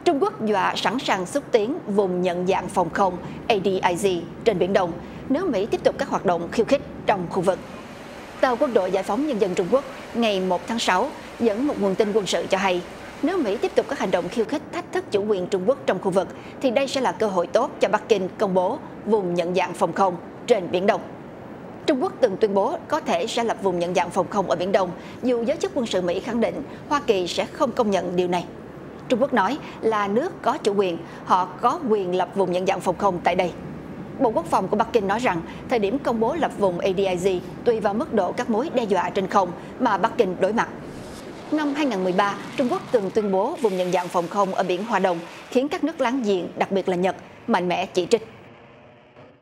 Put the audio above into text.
Trung Quốc dọa sẵn sàng xúc tiến vùng nhận dạng phòng không ADIZ trên Biển Đông nếu Mỹ tiếp tục các hoạt động khiêu khích trong khu vực. Tàu Quân đội Giải phóng Nhân dân Trung Quốc ngày 1 tháng 6 dẫn một nguồn tin quân sự cho hay nếu Mỹ tiếp tục các hành động khiêu khích thách thức chủ quyền Trung Quốc trong khu vực thì đây sẽ là cơ hội tốt cho Bắc Kinh công bố vùng nhận dạng phòng không trên Biển Đông. Trung Quốc từng tuyên bố có thể sẽ lập vùng nhận dạng phòng không ở Biển Đông, dù giới chức quân sự Mỹ khẳng định Hoa Kỳ sẽ không công nhận điều này. Trung Quốc nói là nước có chủ quyền, họ có quyền lập vùng nhận dạng phòng không tại đây. Bộ Quốc phòng của Bắc Kinh nói rằng thời điểm công bố lập vùng ADIZ tùy vào mức độ các mối đe dọa trên không mà Bắc Kinh đối mặt. Năm 2013, Trung Quốc từng tuyên bố vùng nhận dạng phòng không ở biển Hoa Đông, khiến các nước láng giềng, đặc biệt là Nhật, mạnh mẽ chỉ trích.